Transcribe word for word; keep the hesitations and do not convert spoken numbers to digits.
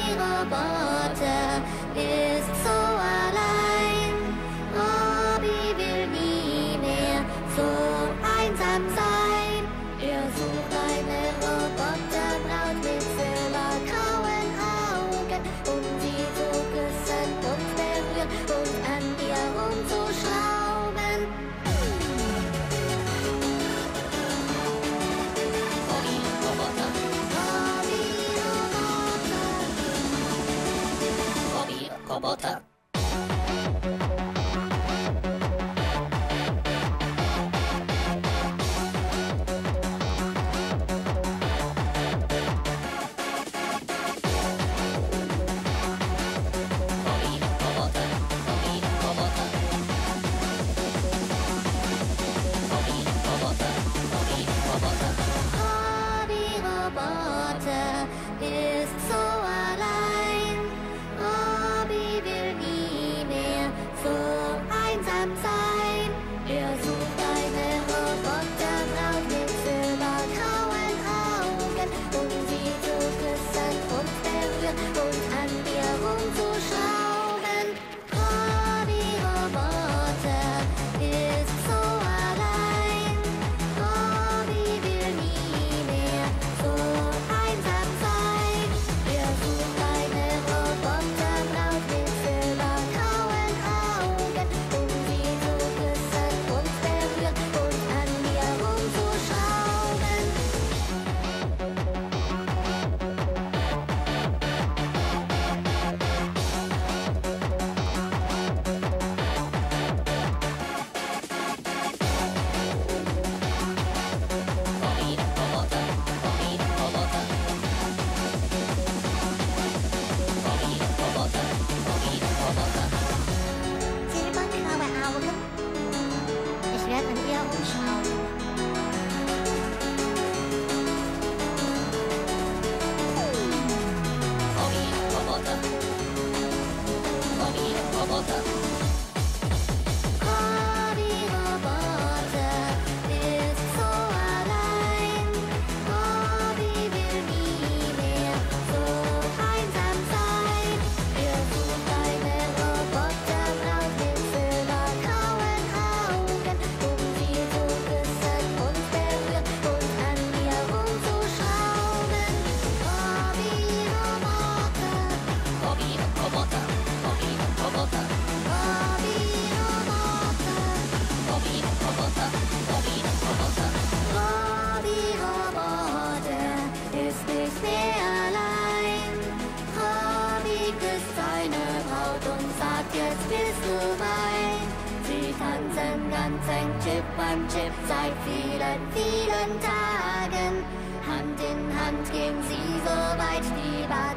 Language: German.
Roboter ist so allein. Robbie will nie mehr so einsam sein. Er sucht eine Roboterbraut mit silbergrauen Augen, um sie zu küssen und berühren und an ihr rumzuschrauben. Robbie-Roboter. Robbie-Roboter. Roboter. Roboter ist so allein. Robbie will nie mehr so einsam sein. Er sucht eine Roboterbraut mit silbergrauen Augen, um sie zu küssen und berühren und an ihr rumzuschrauben. Robbie Roboter ist so allein. Robbie will nie mehr so einsam sein. Er sucht eine Roboterbraut mit silbergrauen Augen, um sie zu küssen und berühren und an ihr rumzuschrauben. Robbie-Roboter. Robbie-Roboter. Robbie-Roboter. Robbie-Roboter. Silbergraue Augen. Ich werde an ihr umschauen. Robbie-Roboter. Robbie-Roboter. Robbie-Roboter ist so allein. Robbie will nie mehr so einsam sein. Er sucht eine Roboterbraut mit silbergrauen Augen, um sie zu küssen und berühren und an ihr rumzuschrauben. Robbie-Roboter. Robbie-Roboter. Robbie-Roboter. Robbie-Roboter. Robbie-Roboter. Robbie-Roboter ist nicht mehr allein. Robbie küsst seine Braut und sagt, jetzt bist du mein. Sie tanzen ganz eng Chip an Chip seit vielen, vielen Tagen. Hand in Hand gehen sie so weit die Bahn